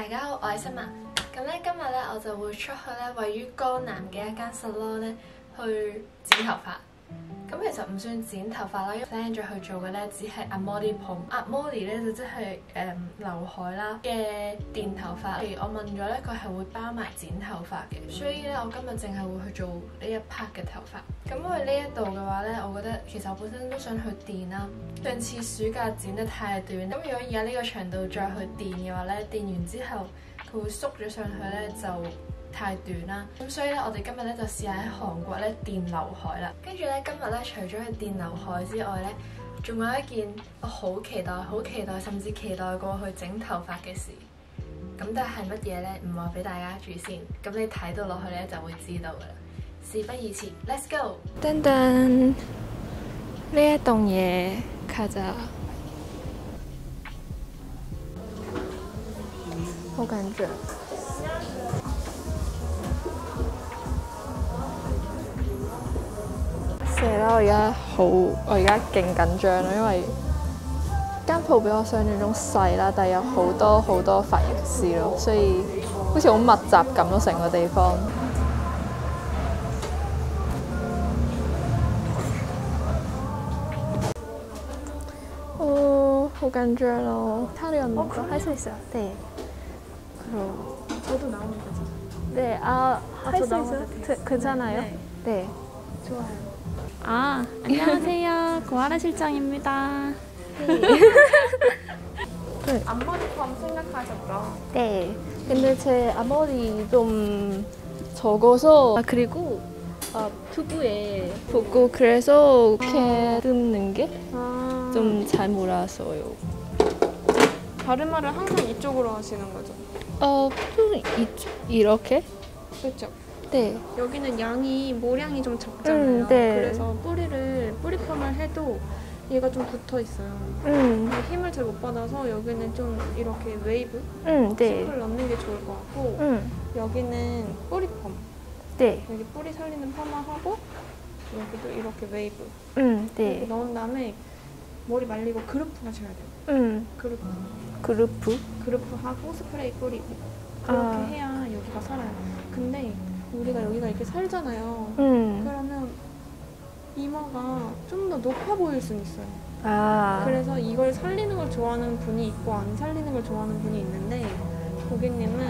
大家好，我係新文。咁咧今日咧我就會出去咧位於江南嘅一間 salon 咧去剪頭髮。咁其實唔算剪頭髮啦，因為 plan 咗去做嘅咧只係 Amori 鋪。Amori 咧就即係劉海啦嘅電頭髮。而我問咗咧，佢係會包埋剪頭髮嘅，所以咧我今日淨係會去做呢一 part 嘅頭髮。咁去呢一度嘅話咧，我覺得其實我本身都想去電啦。上次暑假剪得太短，咁如果而家呢個長度再去電嘅話咧，電完之後佢會縮咗上去咧就太短啦，咁所以咧我哋今日咧就試下喺韓國咧電劉海啦。跟住咧今日咧除咗去電劉海之外咧，仲有一件我好期待，甚至期待過去整頭髮嘅事。咁都係乜嘢咧？唔話俾大家住先，咁你睇到落去咧就會知道噶啦。事不宜遲 ，Let's go！ 噔噔，呢一棟嘢卡咋，好緊張。我而家勁緊張啦，因為間鋪比我想象中細啦，但係有好多髮型師咯，所以好似好密集咁咯，成個地方。好緊張咯。타려는 거 할 수 있어요? 네. 그럼 저도 나오는 거죠? 네, 할 수 있어요? 괜찮아요? 네. 좋아요. 안녕하세요. 고아라 실장입니다. 앞머리펌 생각하셨죠? 네. 근데 제 앞머리 좀 적어서 그리고 두부에 붓고 그래서 이렇게 뜯는 게 좀 잘 몰라서요. 가르마를 항상 이쪽으로 하시는 거죠? 좀 이렇게? 그렇죠? 네. 여기는 모량이 좀 적잖아요. 네. 그래서 뿌리펌을 해도 얘가 좀 붙어 있어요. 힘을 잘 못 받아서 여기는 좀 이렇게 웨이브? 네. 을 넣는 게 좋을 것 같고 여기는 뿌리펌. 네. 여기 뿌리 살리는 파마하고 여기도 이렇게 웨이브. 네. 이렇게 넣은 다음에 머리 말리고 그루프 하셔야 돼요. 그루프 하고 스프레이 뿌리고 그렇게 해야 여기가 살아요. 근데 우리가 여기가 이렇게 살잖아요. 그러면 이마가 좀 더 높아 보일 수는 있어요. 그래서 이걸 살리는 걸 좋아하는 분이 있고 안 살리는 걸 좋아하는 분이 있는데 고객님은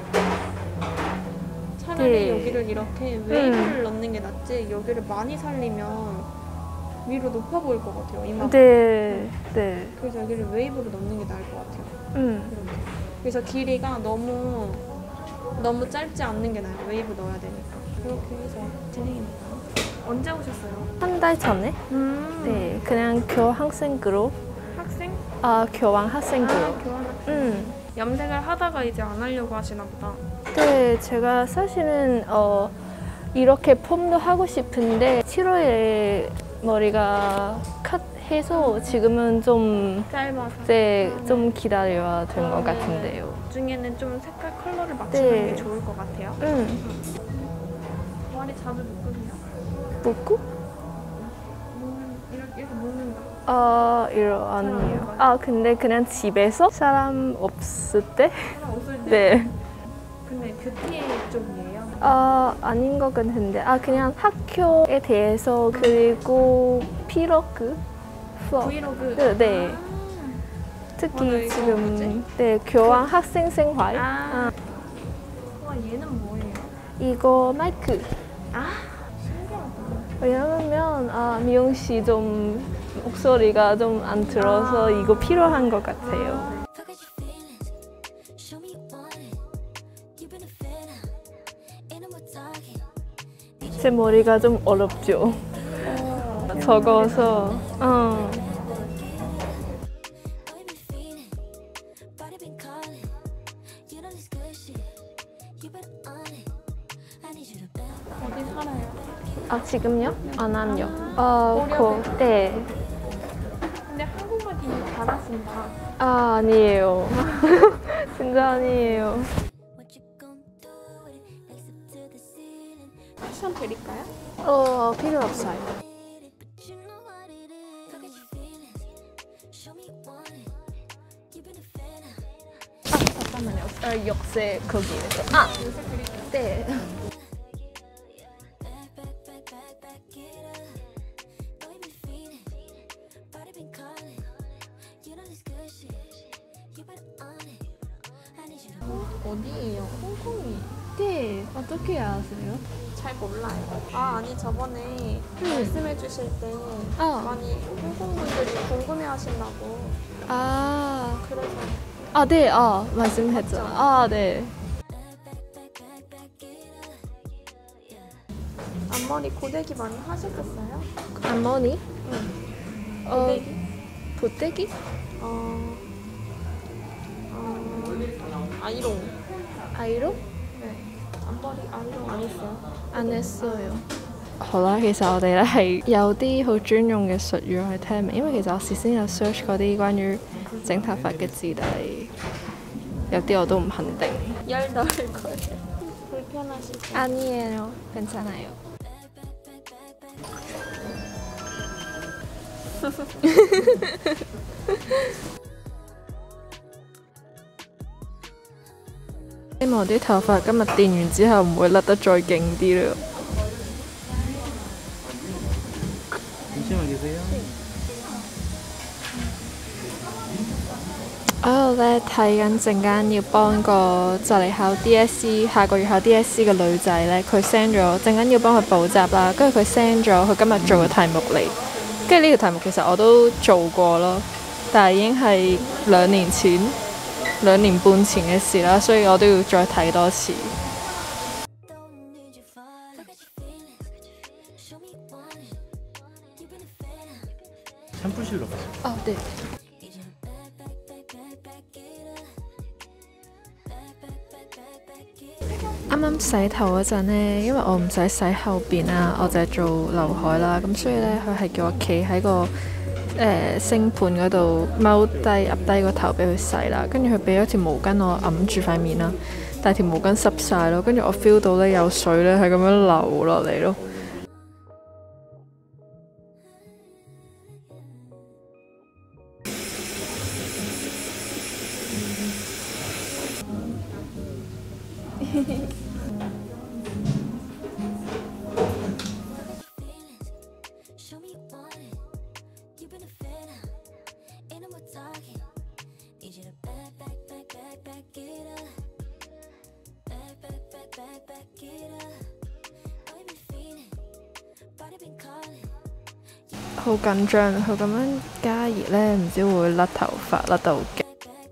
차라리 네. 여기를 이렇게 웨이브를 넣는 게 낫지 여기를 많이 살리면 위로 높아 보일 것 같아요, 이마가. 네. 그래서 여기를 웨이브로 넣는 게 나을 것 같아요. 이렇게. 그래서 길이가 너무 짧지 않는 게 나아요. 웨이브 넣어야 되니까. 그렇게 해서 진행입니다. 언제 오셨어요? 한 달 전에? 네. 그냥 교환학생으로. 학생? 교환학생으로. 교환학생. 염색을 하다가 이제 안 하려고 하시나 보다. 네, 제가 사실은 이렇게 펌도 하고 싶은데 7월에 머리가 컷해서 지금은 좀 짧아서. 네, 좀 기다려야 될 것 같은데요. 중에는 좀 색깔 컬러를 맞추는 게 좋을 것 같아요. 머리 자주 묶으세요? 묶고? 이렇게 묶는다. 아니에요. 근데 그냥 집에서 사람 없을 때? 사람 없을 때? 네. 근데 뷰티 쪽이에요? 아닌 것 같은데. 그냥 학교에 대해서 그리고 브이로그? 브이로그? 네. 특히 지금 네, 교환 학생 생활. 와, 얘는 뭐예요? 이거 마이크. 신기하다. 왜냐면 미용씨 좀 목소리가 좀 안 들어서 이거 필요한 것 같아요. 제 머리가 좀 어렵죠. 적어서. 어디 살아요? 지금요? 아니요. 고려대? 네. 근데 한국말 되게 잘하신다. 아니에요. 진짜 아니에요. 쿠션 드릴까요? 필요 없어요. 잠깐만요. 역세 거기에서. 아! 네. 어디예요? 홍콩이. 네, 어떻게 아세요? 잘 몰라요. 아, 아니 저번에 말씀해 주실 때 많이 홍콩 분들이 궁금해 하신다고. 아, 그래서. 아, 네, 말씀했죠. 아, 네. 앞머리 고데기 많이 하셨었어요? 앞머리? 응. 고데기? 보떼기? 아이롱. 아이로? 네. 앞머리 아이롱 안 했어요? 안 했어요.好啦，其實我哋咧係有啲好專用嘅術語去聽明，因為其實我事先有 search 嗰啲關於整頭髮嘅字，但係有啲我都唔肯定。 열덜 거예요. 불편하시죠? 아니에요, 괜찮아요.希望啲頭髮今日電完之後唔會甩得再勁啲咯。 잠시만 계세요. 我喺度咧睇緊陣間要幫個就嚟考 DSE 下個月考 DSE 嘅女仔咧，佢 send 咗陣間要幫佢補習啦，跟住佢 send 咗佢今日做嘅題目嚟，跟住呢條題目其實我都做過咯，但係已經係2年半前嘅事啦，所以我都要再睇多次。 샴푸실로 가세요. 哦，對。啱啱洗頭嗰陣呢，因為我唔使洗後邊啦，我就係做劉海啦，咁所以呢，佢係叫我企喺個星盤嗰度踎低揼低個頭俾佢洗啦，跟住佢俾咗條毛巾我揞住塊面啦，但係條毛巾濕晒咯，跟住我 feel 到呢有水呢係咁樣流落嚟咯。好緊張，佢咁樣加熱呢，唔知會唔會甩頭髮甩到勁。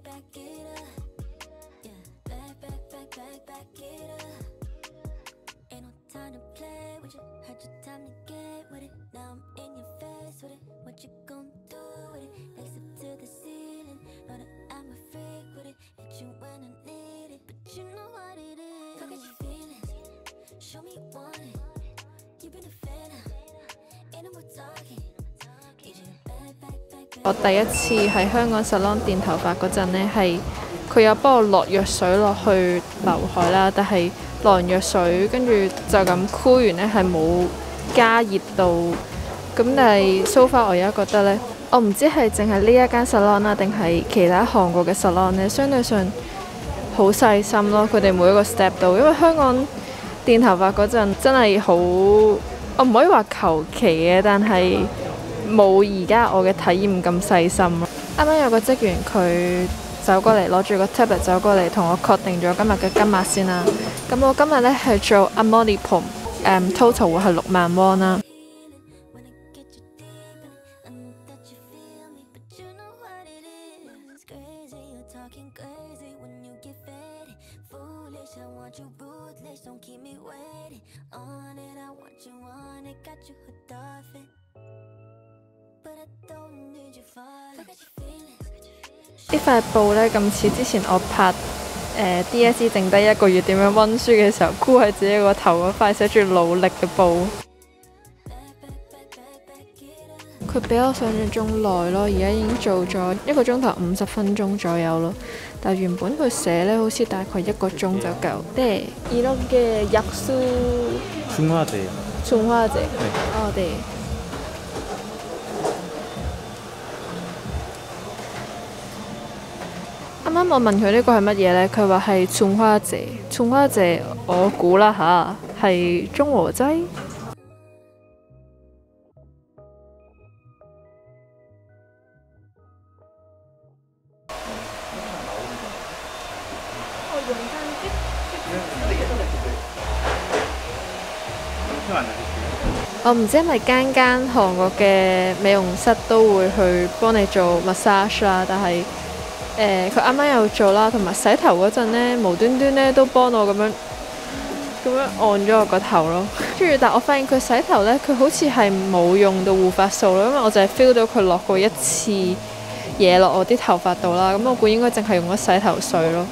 我第一次喺香港 salon 電頭髮嗰陣呢，係佢有幫我落藥水落去劉海啦，但係落完藥水跟住就咁箍完呢，係冇加熱到。咁但係 so far 我而家覺得呢，我唔知係淨係呢一間 salon 啦，定係其他韓國嘅 salon 呢，相對上好細心咯。佢哋每一個 step 度，因為香港電頭髮嗰陣真係好，我唔可以話求其嘅，但係冇而家我嘅體驗咁細心咯。啱啱有個職員佢走過嚟攞住個 tablet 走過嚟同我確定咗今日嘅金額先啦。咁我今日呢係做 Amoli Pom，total 會係6萬won啦。呢塊布呢，咁似之前我拍DSE 剩低1個月點樣溫書嘅時候箍喺自己個頭嗰塊寫住努力嘅布。佢比我想象中耐咯，而家已經做咗1個鐘頭50分鐘左右咯。但係原本佢寫呢，好似大概1個鐘就夠。네 이렇게 약수 중화제요. 중화제. 네. 네. 啱啱我問佢呢個係乜嘢呢？佢話係葱花蔗。葱花蔗我估啦吓，係中和劑。我唔知係咪間韓國嘅美容室都會去幫你做 massage 啦，但係佢啱啱有做啦，同埋洗頭嗰陣呢，無端端呢都幫我咁樣按咗我個頭咯。跟住，但我發現佢洗頭呢，佢好似係冇用到護髮素咯，因為我就係 feel 到佢落過一次嘢落我啲頭髮度啦。咁我估應該淨係用咗洗頭水咯。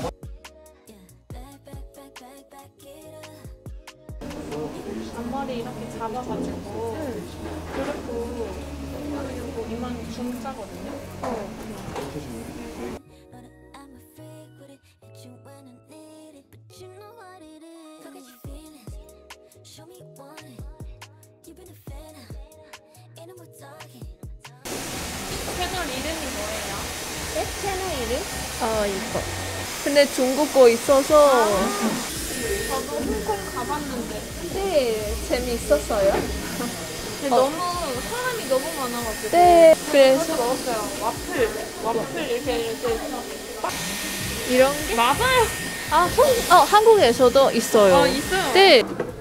채널 이름이 뭐예요? 네? 채널 이름? 이거. 근데 중국 거 있어서. 저도 홍콩 가봤는데. 네, 재미있었어요. 너무 사람이 너무 많아가지고. 네, 그래서 먹었어요. 와플 이렇게 이런 게? 맞아요. 한국에서도 있어요. 있어요. 네.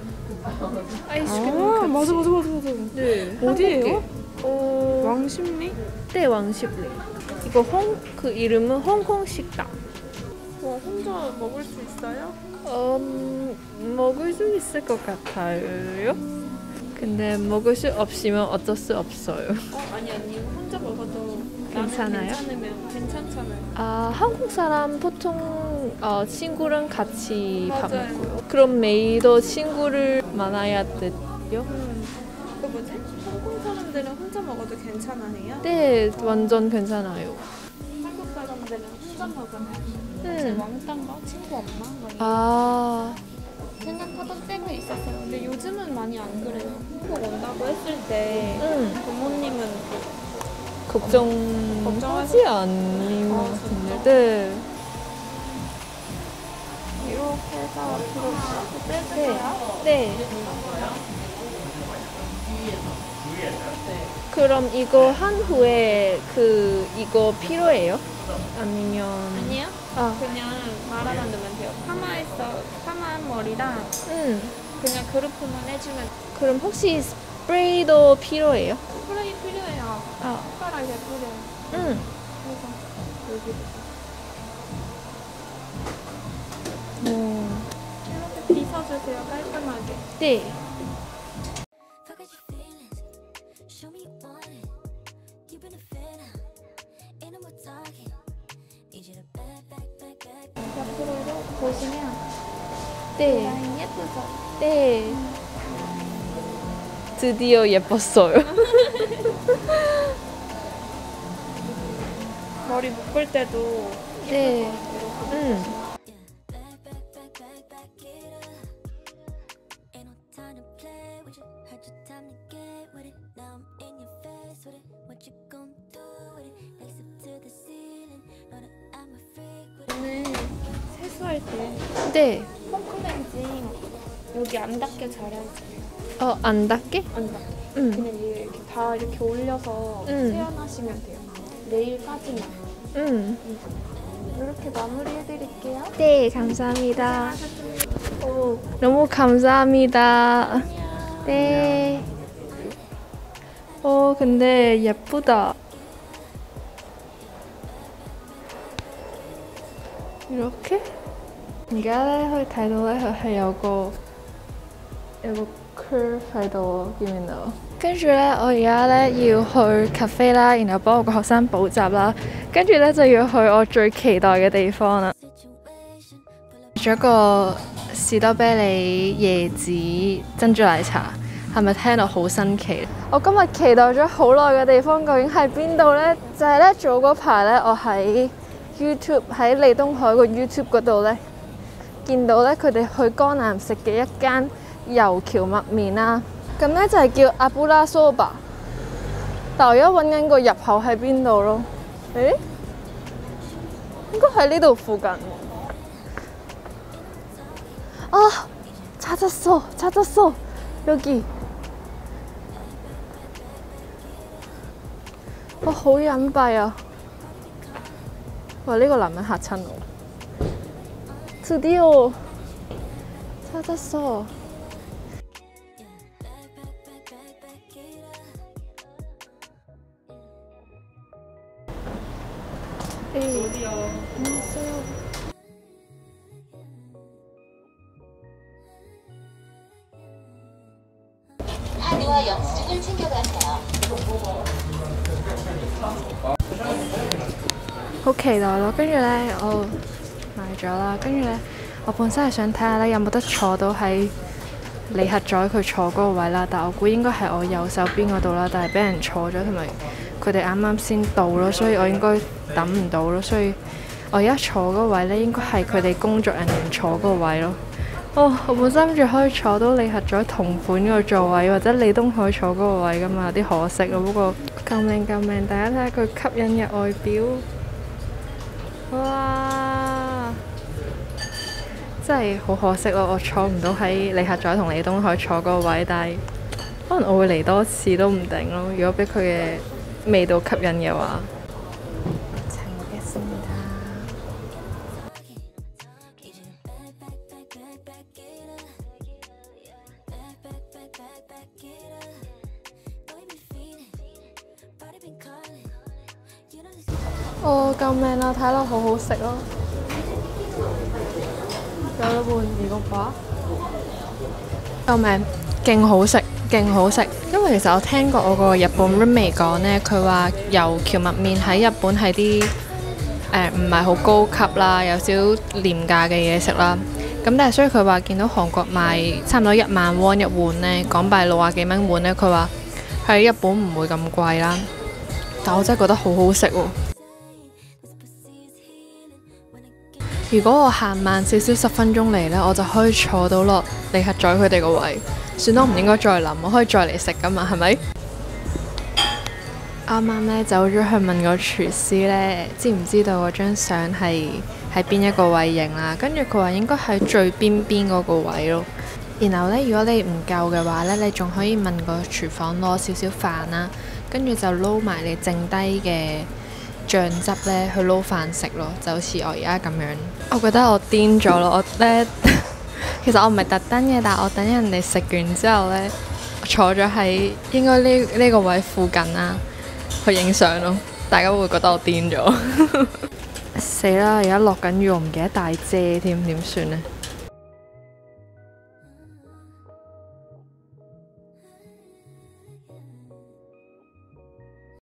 아이스크림. 맞아. 네. 어디예요? 왕십리? 네, 왕십리. 이거 그 이름은 홍콩 식당. 혼자 먹을 수 있어요? 먹을 수 있을 것 같아요. 근데 먹을 수 없으면 어쩔 수 없어요. 아니 혼자 먹어도 괜찮아요? 괜찮으면 괜찮잖아요. 한국 사람 보통 친구랑 같이 밥 맞아요. 먹고요. 그럼 메이도 친구를 만나야 돼요? 그 뭐지? 홍콩 사람들은 혼자 먹어도 괜찮아요? 네, 완전 괜찮아요. 한국 사람들은 혼자 먹으면 왕따인가? 친구 없나? 생각하던 때가 있었어요. 근데 요즘은 많이 안 그래요. 한국 온다고 했을 때 부모님은 걱정하지 않는 네. 이렇게 해서 앞으로 빼주세요. 네. 그럼 이거 한 후에 이거 필요해요? 아니면 아니요. 그냥 말아만 넣으면 돼요. 파마한 머리랑 그냥 그루프만 해주면. 그럼 혹시 스프레이도 필요해요? 스프레이 필요해요. 손가락에 뿌려요. 그래서 여기 이렇게 빗어주세요. 깔끔하게. 네. 옆으로 보시면 네. 라인 예쁘죠? 네. 드디어 예뻤어요. 머리 묶을 때도 네. 오늘 세수할 때 네. 폼클렌징 여기 안 닿게 잘해주세요. 안 닿게? 안 닿게. 그냥 이렇게 다 이렇게 올려서 세안하시면 돼요. 내일까지만. 이렇게 마무리해드릴게요. 네, 감사합니다. 너무 감사합니다. 네. 근데 예쁘다. 이렇게? 而家咧可以睇到咧，佢係有個 curve 喺度，見唔見到？跟住咧，我而家咧要去 cafe 啦，然後幫我個學生補習啦，跟住咧就要去我最期待嘅地方啦。咗一個士多啤梨椰子珍珠奶茶，係咪聽到好新奇？我今日期待咗好耐嘅地方，究竟係邊度呢？就係咧早嗰排咧，我喺 YouTube 喺利東海個 YouTube 嗰度咧，見到咧佢哋去江南食嘅一間油橋麥麵啦。咁咧就係叫阿布拉蘇巴，但我而家揾緊個入口喺邊度咯？應該喺呢度附近。啊！ 찾았어 여기.好隱蔽啊！哇，呢個男人嚇親我。드디어 찾았어. 안녕하세요. 카드와 영수증을 챙겨가세요. 好期待咯！跟住呢，我買咗啦。跟住呢，我本身係想睇下呢有冇得坐到喺李克宰佢坐嗰個位啦，但我估應該係我右手邊嗰度啦，但係俾人坐咗，同埋佢哋啱啱先到咯，所以我應該等唔到咯，所以我而家坐嗰個位呢，應該係佢哋工作人員坐嗰個位咯。我本身諗住可以坐到李克宰同款嗰個座位，或者李東海坐嗰個位噶嘛，有啲可惜咯。不過救命！大家睇下佢吸引嘅外表，哇！真係好可惜咯，我坐唔到喺李克宰同李東海坐嗰個位，但係可能我會嚟多次都唔定咯。如果俾佢嘅味道吸引嘅話。哦，救命啊！睇落好好食咯，有咗碗魚骨巴，救命！勁好食，勁好食。因為其實我聽過我個日本 roommate 講呢，佢話油蕎麥麵喺日本係啲唔係好高級啦，有少廉價嘅嘢食啦。咁但係所以佢話見到韓國賣差唔多1萬won一碗呢，港幣60幾蚊碗呢，佢話喺日本唔會咁貴啦。但我真係覺得好好食喎！如果我行慢少少10分鐘嚟呢，我就可以坐到落李克宰佢哋個位。算啦，我唔應該再諗，我可以再嚟食噶嘛，係咪？啱啱呢走咗去問個廚師呢，知唔知道嗰張相係喺邊一個位影啦？跟住佢話應該喺最邊嗰個位咯。然後呢，如果你唔夠嘅話呢，你仲可以問個廚房攞少少飯啦，跟住就撈埋你剩低嘅醬汁呢去撈飯食咯，就好似我而家咁樣。我覺得我癲咗咯，我呢其實我唔係特登嘅，但係我等人哋食完之後呢，坐咗喺應該呢個位附近啦，去影相咯。大家會覺得我癲咗。死啦！而家落緊雨，我唔記得帶遮添，點算呢？